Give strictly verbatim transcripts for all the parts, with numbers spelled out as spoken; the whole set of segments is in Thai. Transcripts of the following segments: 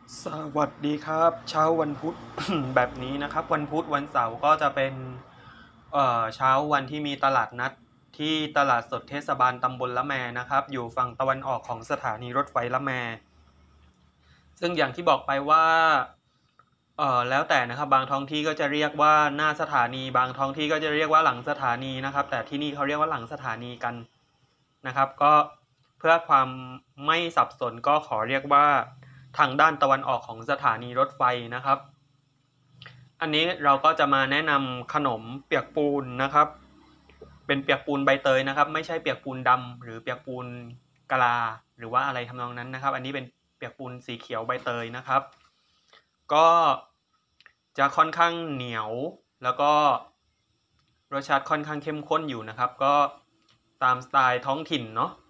สวัสดีครับเช้าวันพุธ แบบนี้นะครับวันพุธวันเสาร์ก็จะเป็นเอ่อเช้าวันที่มีตลาดนัดที่ตลาดสดเทศบาลตำบลละแมนะครับอยู่ฝั่งตะวันออกของสถานีรถไฟละแมซึ่งอย่างที่บอกไปว่าเอ่อแล้วแต่นะครับบางท้องที่ก็จะเรียกว่าหน้าสถานีบางท้องที่ก็จะเรียกว่าหลังสถานีนะครับแต่ที่นี่เขาเรียกว่าหลังสถานีกันนะครับก็เพื่อความไม่สับสนก็ขอเรียกว่าทางด้านตะวันออกของสถานีรถไฟนะครับอันนี้เราก็จะมาแนะนำขนมเปียกปูนนะครับเป็นเปียกปูนใบเตยนะครับไม่ใช่เปียกปูนดำหรือเปียกปูนกะลาหรือว่าอะไรทำนองนั้นนะครับอันนี้เป็นเปียกปูนสีเขียวใบเตยนะครับก็จะค่อนข้างเหนียวแล้วก็รสชาติค่อนข้างเข้มข้นอยู่นะครับก็ตามสไตล์ท้องถิ่นเนาะ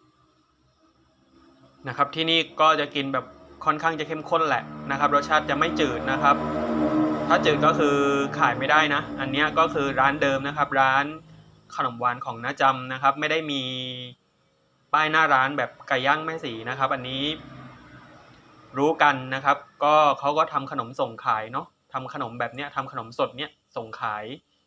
นะครับที่นี่ก็จะกินแบบค่อนข้างจะเข้มข้นแหละนะครับรสชาติจะไม่จืดนะครับถ้าจืดก็คือขายไม่ได้นะอันนี้ก็คือร้านเดิมนะครับร้านขนมหวานของน้าจำนะครับไม่ได้มีป้ายหน้าร้านแบบไก่ย่างแม่สีนะครับอันนี้รู้กันนะครับก็เขาก็ทำขนมส่งขายเนาะทำขนมแบบเนี้ยทำขนมสดเนี้ยส่งขาย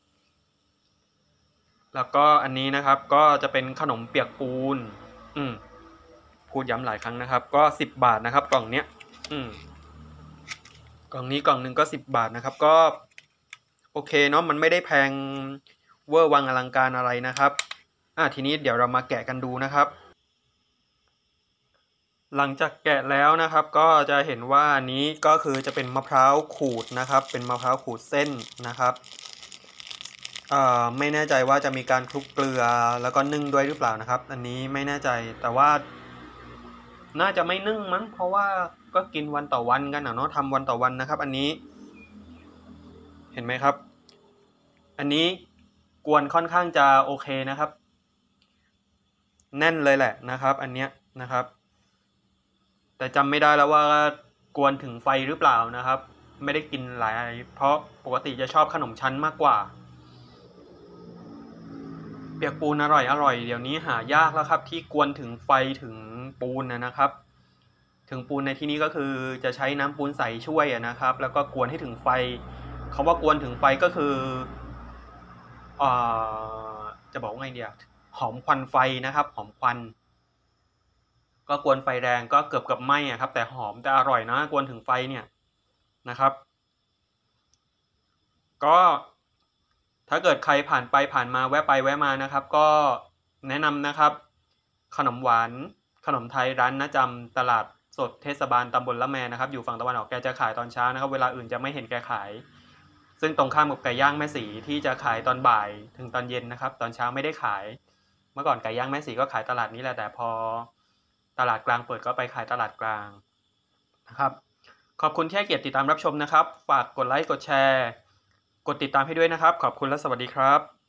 แล้วก็อันนี้นะครับก็จะเป็นขนมเปียกปูนอืมพูดย้ำหลายครั้งนะครับก็สิบบาทนะครับกล่องเนี้ยอืมกล่องนี้กล่องหนึ่งก็สิบบาทนะครับก็โอเคเนาะมันไม่ได้แพงเวอร์วังอลังการอะไรนะครับอ่ะทีนี้เดี๋ยวเรามาแกะกันดูนะครับหลังจากแกะแล้วนะครับก็จะเห็นว่าอันนี้ก็คือจะเป็นมะพร้าวขูดนะครับเป็นมะพร้าวขูดเส้นนะครับเอ่อไม่แน่ใจว่าจะมีการคลุกเกลือแล้วก็นึ่งด้วยหรือเปล่านะครับอันนี้ไม่แน่ใจแต่ว่าน่าจะไม่นึ่งมั้งเพราะว่าก็กินวันต่อวันกันเนาะทำวันต่อวันนะครับอันนี้เห็นไหมครับอันนี้กวนค่อนข้างจะโอเคนะครับแน่นเลยแหละนะครับอันเนี้ยนะครับแต่จำไม่ได้แล้วว่ากวนถึงไฟหรือเปล่านะครับไม่ได้กินหลายเพราะปกติจะชอบขนมชั้นมากกว่าเปียกปูนอร่อยอร่อยเดี๋ยวนี้หายากแล้วครับที่กวนถึงไฟถึงปูนนะครับถึงปูนในที่นี้ก็คือจะใช้น้ำปูนใสช่วยนะครับแล้วก็กวนให้ถึงไฟคำว่ากวนถึงไฟก็คือเอ่อจะบอกว่าไงเดียวหอมควันไฟนะครับหอมควันก็กวนไฟแรงก็เกือบกับไหม้อะครับแต่หอมแต่อร่อยนะกวนถึงไฟเนี่ยนะครับก็ถ้าเกิดใครผ่านไปผ่านมาแวะไปแวะมานะครับก็แนะนำนะครับขนมหวานขนมไทยร้านน้าจำตลาดสดเทศบาลตำบลละแมนะครับอยู่ฝั่งตะวันออกแกจะขายตอนเช้านะครับเวลาอื่นจะไม่เห็นแกขายซึ่งตรงข้ามกับไก่ย่างแม่สีที่จะขายตอนบ่ายถึงตอนเย็นนะครับตอนเช้าไม่ได้ขายเมื่อก่อนไก่ย่างแม่สีก็ขายตลาดนี้แหละแต่พอตลาดกลางเปิดก็ไปขายตลาดกลางนะครับขอบคุณที่ให้เกียรติติดตามรับชมนะครับฝากกดไลค์กดแชร์กดติดตามให้ด้วยนะครับขอบคุณและสวัสดีครับ